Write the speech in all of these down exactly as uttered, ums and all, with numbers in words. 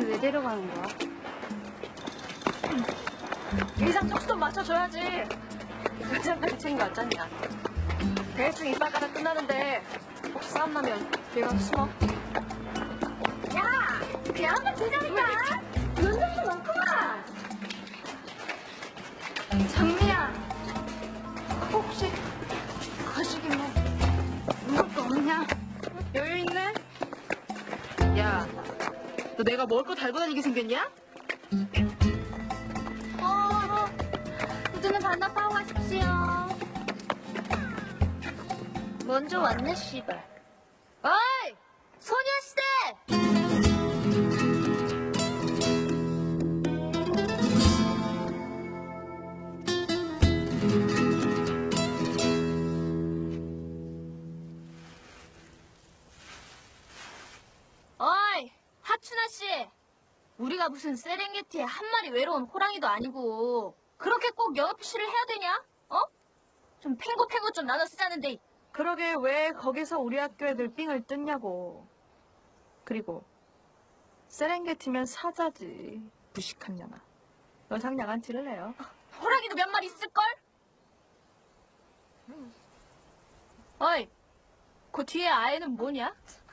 왜 데려가는 거야? 의상 쪽수도 맞춰줘야지. 의상까지 챙겨왔잖냐. 대충 이빨가락 끝나는데 혹시 싸움 나면 뒤에 가서 숨어. 야! 그냥 한번 되자니까! 연습도 많구만! 장미야! 혹시 거시기 뭐 먹을 거 없냐? 여유 있네? 야, 너 내가 먹을 거 달고 다니게 생겼냐? 어, 우주는 반납하고 가십시오. 먼저 왔네, 씨발. 어이! 소녀시대! 어이! 하춘아 씨! 우리가 무슨 세렝게티의 한 마리 외로운 호랑이도 아니고 그렇게 꼭 영업실을 해야 되냐? 어? 좀 팽고팽고 좀 나눠 쓰자는데. 그러게 왜 거기서 우리 학교 애들 삥을 뜯냐고. 그리고 세렝게티면 사자지. 무식한 년아. 여상 양아치를 해요. 호랑이도 몇 마리 있을걸? 어이, 그 뒤에 아이는 뭐냐?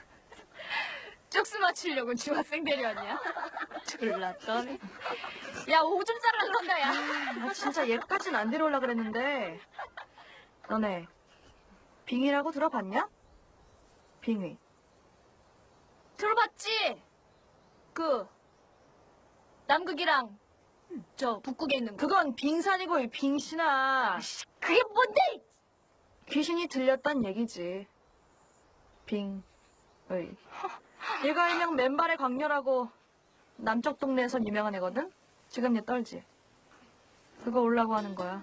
쪽수 맞추려고 중학생 데려왔냐? 졸라 떠네. 야, 오줌 싸라 그런다, 야. 나 진짜 얘까진 안 데려오려고 그랬는데 너네 빙의라고 들어봤냐? 빙의. 들어봤지? 그 남극이랑 저 북극에 있는 거. 그건 빙산이고 이 빙신아. 그게 뭔데? 귀신이 들렸단 얘기지. 빙의. 얘가 일명 맨발의 광녀라고 남쪽 동네에선 유명한 애거든? 지금 얘 떨지? 그거 오려고 하는 거야.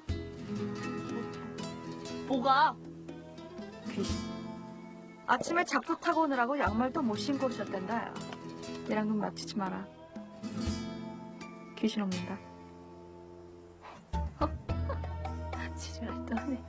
뭐가? 귀신. 아침에 작두 타고 오느라고 양말도 못 신고 오셨단다. 야. 얘랑 눈 맞추지 마라. 귀신 옵니다. 지랄 떠네.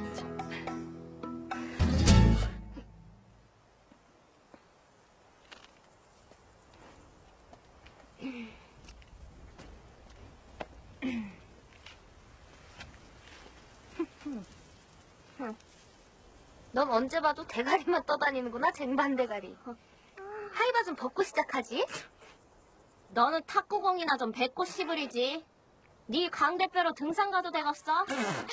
넌 언제 봐도 대가리만 떠다니는구나, 쟁반대가리. 하이바 좀 벗고 시작하지? 너는 탁구공이나 좀 뱉고 시부리지. 네 강대뼈로 등산 가도 되겠어?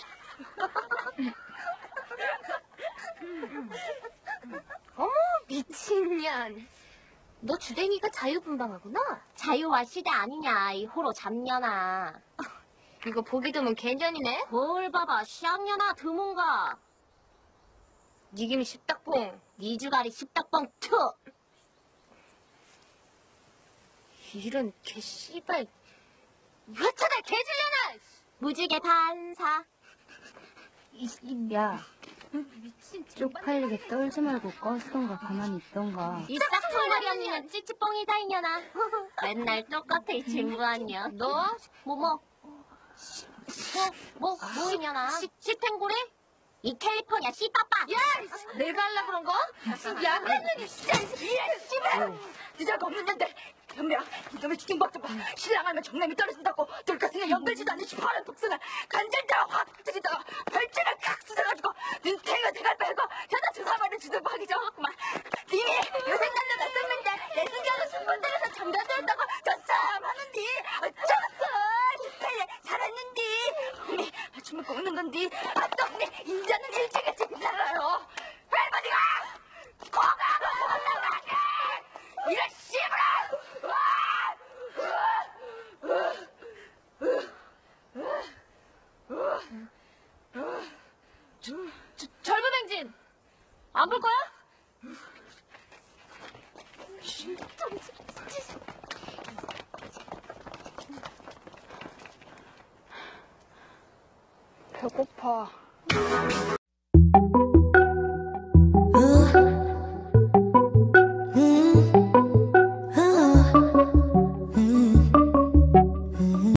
어머, 미친년. 너 주댕이가 자유분방하구나? 자유와 시대 아니냐, 이 호로 잡년아. 이거 보기 드문 개년이네? 뭘 봐봐, 시학년아 드문가. 니 김이 십닭봉, 니 주가리 십닭봉 투. 이런 개씨발. 여차다 개질려나. 무지개 반사. 이, 이, 야, 미친 쪽팔리게 떨지 말고 꺼시던가 가만히 있던가. 이 싹퉁머리 언니는 찌찌뽕이다 이년아. 맨날 똑같아 이 친구한 년. 너? 뭐 뭐? 뭐? 뭐? 뭐 이년아? 시탱고래? 이 캘리포니아 씨빠빠. 야! 내가 하려고 그런 거? 야, 그랬더니 진짜 이 씨발! 니자가 없는데 현미야, 이놈의 죽임법도 봐. 신랑하면 정남이 떨어진다고 돌가슴에 연결지도 않는 시퍼런 독성을 간절대로 확 들이다가 벌집을 칵 쑤셔가지고 눈탱이가 대갈 빨고 현아 주사발을 주는 박이죠. 그만 님이 요새 날려 났었는데 내 승경을 순번 때려서 정답되었다고 저참 하는디 어쩌겠어. 실패해 살았는디. 언니 춤 먹고 웃는 건디. 밥도 없니 인자는 일찍 일찍 살아요. 할머니가 고가고 못나가게 이런 씨부라. 저, 저, 젊은 행진 안 볼 거야? 배고파.